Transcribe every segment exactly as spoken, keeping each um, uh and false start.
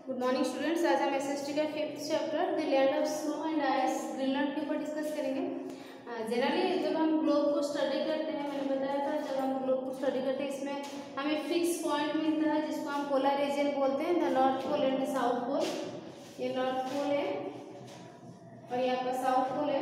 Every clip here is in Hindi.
Good morning students. आज हम एसएसटी का fifth chapter the land of snow and ice Greenland के ऊपर डिस्कस करेंगे। जनरली जब हम ग्लोब को स्टडी करते हैं, मैंने बताया था जब हम ग्लोब को स्टडी करते हैं इसमें हमें फिक्स पॉइंट मिलता है जिसको हम पोलर रीजन बोलते हैं, the North Pole and the South Pole. ये नॉर्थ पोल है और ये आपका साउथ पोल है।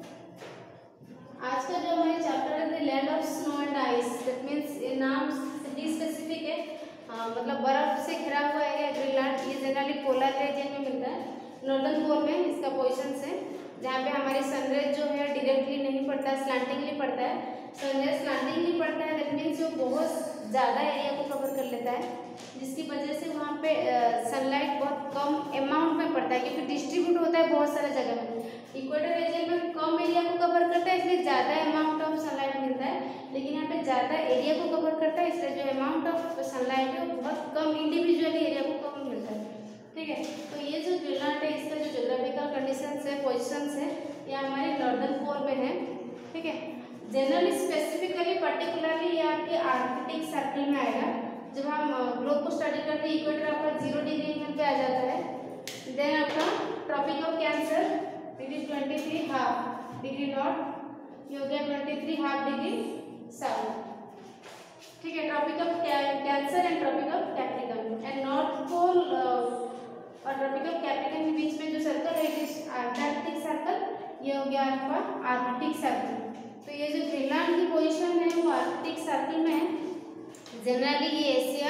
आज का जो हमारे चैप्टर है the land of snow and ice, that means ये नाम सिटी स्पेसिफिक है, हाँ, मतलब बर्फ से घिरा हुआ एरिया ग्रीनलैंड। ये जनरली पोलर रीजन में मिलता है, नॉर्दर्न पोल में इसका पोजीशन है, जहाँ पे हमारी सनराइज जो है डायरेक्टली नहीं पड़ता है, स्लैंटिंगली पड़ता है। सनराइज स्लैंटिंगली पड़ता है, दैट मीन्स जो बहुत ज़्यादा एरिया को कवर कर लेता है, जिसकी वजह से वहाँ पे सनलाइट बहुत कम अमाउंट में पड़ता है, क्योंकि डिस्ट्रीब्यूट होता है बहुत सारे जगह में। इक्वेटर रीजन में कम एरिया को कवर करता है, इसलिए ज़्यादा अमाउंट ऑफ सनलाइट मिलता है, लेकिन यहाँ पे ज़्यादा एरिया को कवर करता है, इसलिए जो अमाउंट ऑफ सनलाइट है वो बहुत कम इंडिविजुअली एरिया को कम मिलता है। ठीक है, तो ये जो ग्रीनलैंड है इसका जो जोग्राफिकल कंडीशंस है, पोजिशंस है, ये हमारे नॉर्दर्न पोल में है। ठीक है, जनरली स्पेसिफिकली पर्टिकुलरली ये आपके आर्कटिक सर्कल में आएगा। जब हम ग्लोब को स्टडी करते हैं, इक्वेटर आपका जीरो डिग्री पे आ जाता है, देन आपका Tropic of Cancer degree twenty three half degree north, ये हो गया twenty three half degree south. ठीक है, Tropic of Cancer and Tropic of Capricorn and North Pole और ट्रॉपिक ऑफ कैप्रिकॉर्न के बीच में जो सर्कल है इट इज अंटार्कटिक सर्कल, ये हो गया आपका आर्कटिक सर्कल। तो ये जो ग्रीनलैंड की पोजीशन है वो आर्कटिक सर्कल में है। जनरली ये Asia,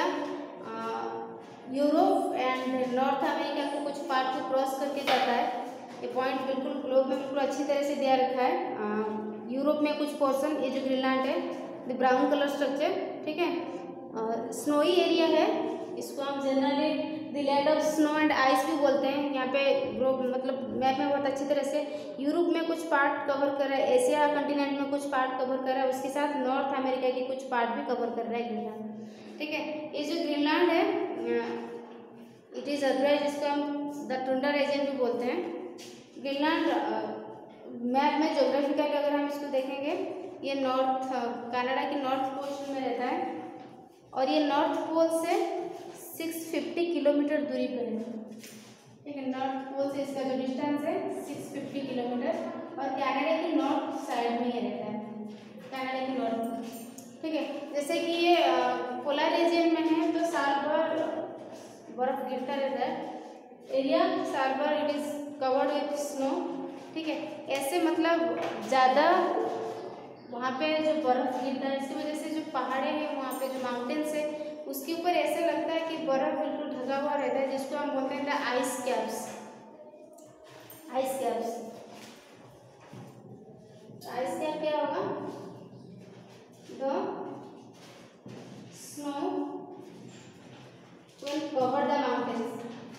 Europe and North America को कुछ पार्ट को क्रॉस करके जाता है। ये पॉइंट बिल्कुल ग्लोब में बिल्कुल अच्छी तरह से दिया रखा है। यूरोप में कुछ पोर्शन, ये जो ग्रीनलैंड है द ब्राउन कलर स्ट्रक्चर, ठीक है, स्नोई एरिया है, इसको हम generally the land of snow and ice भी बोलते हैं। यहाँ पे ग्लोब मतलब मैप में बहुत अच्छी तरह से यूरोप में कुछ पार्ट कवर कर रहा है, एशिया कंटिनेंट में कुछ पार्ट कवर कर रहा है, उसके साथ नॉर्थ अमेरिका की कुछ पार्ट भी कवर कर रहा है ग्रीनलैंड। ठीक है, ये जो ग्रीनलैंड है इट इज अदरवाइज इसको हम द टुंड्रा रीजन भी बोलते हैं। ग्रीनलैंड मैप में ज्योग्राफिकल अगर हम इसको देखेंगे, ये नॉर्थ कनाडा की नॉर्थ पोर्शन में रहता है और ये नॉर्थ पोल से छह सौ पचास किलोमीटर दूरी पर है। ठीक है, नॉर्थ पोल से इसका जो डिस्टेंस है छह सौ पचास किलोमीटर और कनाडा की नॉर्थ साइड में ये रहता है, कनाडा की नॉर्थ। ठीक है, जैसे कि ये पोलर रीजन में है तो साल भर बर्फ गिरता रहता है, एरिया साल भर it is covered with snow. ठीक है, ऐसे मतलब ज़्यादा वहाँ पे जो बर्फ़ गिरता है इसकी वजह से जो पहाड़े हैं वहाँ पे जो माउंटेन्स है उसके ऊपर ऐसे लगता है कि बर्फ़ बिल्कुल ढका हुआ रहता है, जिसको हम बोलते हैं the ice caps. Ice caps ice cap क्या होगा? The snow will cover the mountains,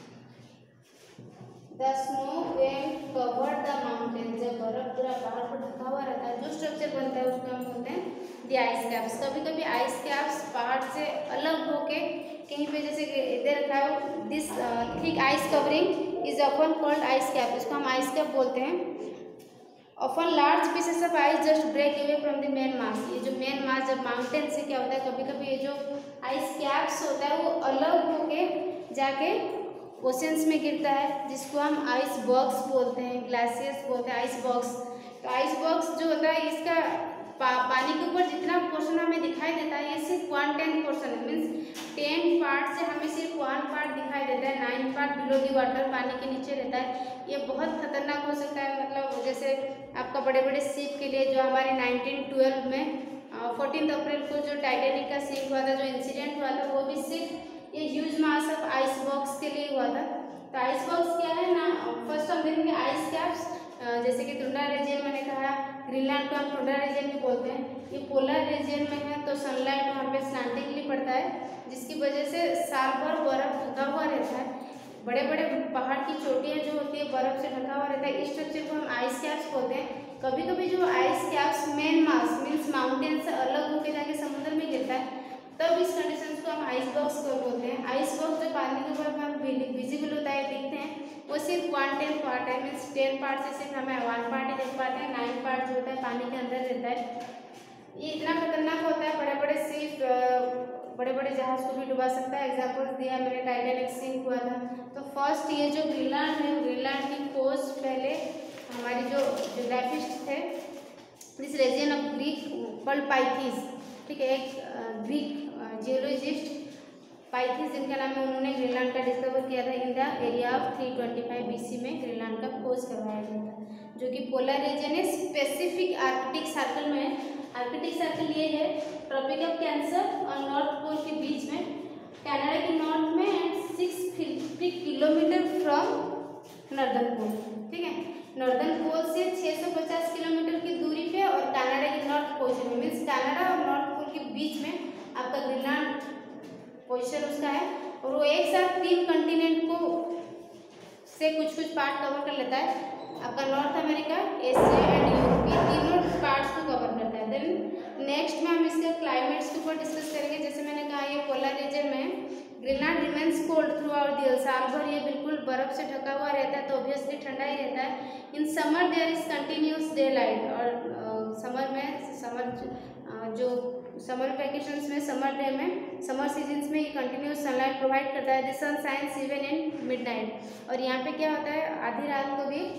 the snow will cover the mountain. जब बर्फ पूरा पहाड़ पर ढका हुआ रहता है जो स्ट्रक्चर बनता है उसको हम बोलते हैं द आइस कैप्स। कभी कभी आइस कैप्स पहाड़ से अलग होके कहीं पे जैसे इधर रखा है, this thick ice covering is often called ice cap, इसको हम आइस कैप बोलते हैं। Often large pieces of ice just break away from the main mass. ये जो मेन मास जब माउंटेन से क्या होता है, कभी कभी ये जो आइस कैप्स होता है वो अलग होके जाके ओशंस में गिरता है, जिसको हम आइस बॉक्स बोलते हैं, ग्लासियर्स बोलते हैं, आइस बॉक्स। तो आइस बॉक्स जो होता है इसका पा, पानी के ऊपर जितना पोर्शन हमें दिखाई देता है ये सिर्फ वन टेंथ पोर्शन है, मीन्स टेन पार्ट से हमें सिर्फ वन पार्ट दिखाई देता है, nine part below the water पानी के नीचे रहता है। ये बहुत खतरनाक हो सकता है, मतलब जैसे आपका बड़े बड़े शिप के लिए जो हमारे नाइनटीन ट्वेल्व में फोर्टीन अप्रैल को जो टाइटैनिक का शिप हुआ था, जो इंसिडेंट हुआ था, वो भी सिर्फ ये huge mass of ice box के लिए हुआ था। तो आइस बॉक्स क्या है ना, फर्स्ट हम देखेंगे आइस कैप्स, जैसे कि टुंड्रा रीजन मैंने कहा, ग्रीनलैंड को हम टुंड्रा रीजन भी बोलते हैं। ये पोलर रीजन में है तो सनलाइट वहाँ पे स्लैंटिंगली पड़ता है, जिसकी वजह से साल भर बर्फ ढका हुआ रहता है। बड़े बड़े पहाड़ की चोटियाँ जो होती है बर्फ से ढका हुआ रहता है, इस स्ट्रक्चर को हम आइस कैप्स बोलते हैं। कभी कभी जो ice caps main mass means mountain से अलग होकर जाके समुद्र में गिरता है, तब इस कंडीशन को हम आइस बॉक्स को बोलते हैं। आइस बॉक्स जो पानी के ऊपर हम विजिबल होता है, दिखते हैं, वो सिर्फ वन टेन पार्ट है, मीन्स टेन पार्ट से सिर्फ हमें वन पार्ट ही देख पाते हैं, नाइन पार्ट जो होता है पानी के अंदर रहता है। ये इतना खतरनाक होता है, बड़े बड़े शिप बड़े बड़े जहाज को भी डुबा सकता है। एग्जाम्पल्स दिया मैंने, टाइटैनिक सिंक हुआ था तो फर्स्ट ये जो ग्रीनलैंड है, ग्रीनलैंड की खोज पहले हमारी जो ज्योग्राफिस्ट थे this region of Greek called Pytheas, ठीक है, एक ग्रीक जियोलॉजिस्ट पाइथीस जिनका नाम है, उन्होंने ग्रीनलैंड का डिस्कवर किया था in the area of three twenty five BC में ग्रीनलैंड का खोज करवाया गया था, जो कि पोलर रीजन है, स्पेसिफिक आर्कटिक सर्कल में है। आर्कटिक सर्कल ये है ट्रॉपिक ऑफ कैंसर और नॉर्थ पोल के बीच में, कनाडा के नॉर्थ में and six fifty kilometre from northern pole, ठीक है, नॉर्दर्न पोल से छः सौ पचास किलोमीटर की दूरी पे और कनाडा के नॉर्थ पोर्शन में, मीन्स कनाडा और नॉर्थ पोल के बीच में आपका ग्रीनलैंड पोजीशन उसका है, और वो एक साथ तीन कंटिनेंट को से कुछ कुछ पार्ट कवर कर लेता है। आपका North America, Asia and Europe, ये तीनों पार्ट्स को कवर करता है। देन नेक्स्ट में हम इसके क्लाइमेट्स के ऊपर डिस्कस करेंगे। जैसे मैंने कहा ये पोलर रीजन में Greenland remains cold throughout the year, साल भर ये बिल्कुल बर्फ से ढका हुआ रहता है, तो ऑब्वियसली ठंडा ही रहता है। In summer there is continuous daylight, और समर में समर जो समर वैकेशंस में, समर डे में, समर सीजन्स में ये कंटिन्यूस सनलाइट प्रोवाइड करता है। The sun shines even in midnight, और यहाँ पे क्या होता है आधी रात को भी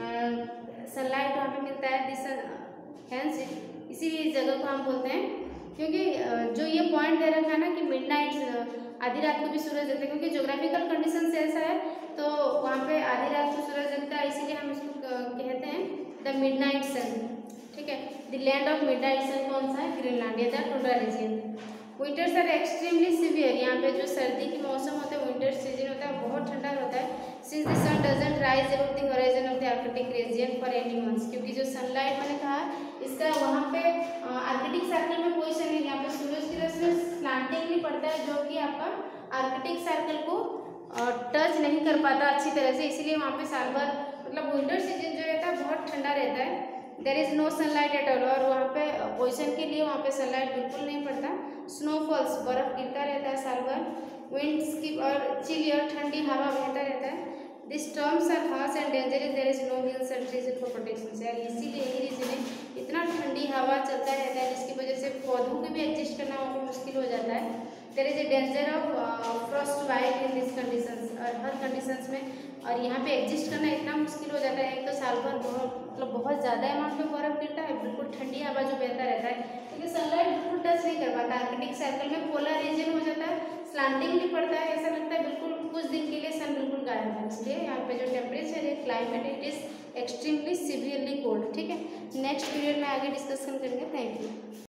सनलाइट वहाँ पे मिलता है। दिस हैंस इसी जगह को हम बोलते हैं, क्योंकि जो ये पॉइंट दे रखा है ना कि मिडनाइट आधी रात को भी सूरज दिखता है, क्योंकि जोग्राफिकल कंडीशन ऐसा है तो वहाँ पे आधी रात को सूरज दिखता है, इसीलिए हम इसको कहते हैं द मिडनाइट सन, ठीक है। The land of midnight sun कौन सा है? ग्रीनलैंड, ये the tundra region. Winters are extremely severe, यहाँ पे जो सर्दी की मौसम होता है, विंटर सीजन होता है, बहुत ठंडा होता है। Since the sun doesn't rise about the horizon of the Arctic region for any months, क्योंकि जो सनलाइट मैंने कहा इसका वहाँ पे आर्कटिक सर्कल में पोजीशन है, यहाँ पे सूरज की रोशनी स्लैंटिंगली पड़ता है, जो कि आपका आर्कटिक सर्कल को टच नहीं कर पाता अच्छी तरह से, इसीलिए वहाँ पे साल भर मतलब विंटर सीजन जो रहता है बहुत ठंडा रहता है। There is no sunlight at all, और वहाँ पे पोजिशन के लिए वहाँ पे सनलाइट बिल्कुल नहीं पड़ता। स्नोफॉल्स, बर्फ गिरता रहता है साल भर। विंड्स की और चिली और ठंडी हवा बहता रहता है। The storms are harsh and dangerous, there is no hills and trees for protection. यार इसीलिए यही रीजन है, इतना ठंडी हवा चलता रहता है जिसकी वजह से पौधों को भी एडजस्ट करना वहाँ पर मुश्किल हो जाता है। There is a danger of frostbite in this conditions, और हर कंडीशंस में, और यहाँ पे एडजस्ट करना इतना मुश्किल हो जाता है। एक तो साल भर बहुत मतलब बहुत ज़्यादा अमाउंट में बर्फ गिरता है, बिल्कुल ठंडी हवा जो बहता रहता है, क्योंकि सनलाइट बिल्कुल टच नहीं कर पाता। आर्कटिक सर्कल में पोलर रीजन हो जाता है, स्लैंटिंग भी पड़ता है, ऐसा लगता है बिल्कुल कुछ दिन के लिए सन बिल्कुल गायब है। इसलिए यहाँ पे जो टेम्परेचर है, climate, it is extremely severely cold, ठीक है। नेक्स्ट पीरियड में आगे डिस्कशन करेंगे। Thank you.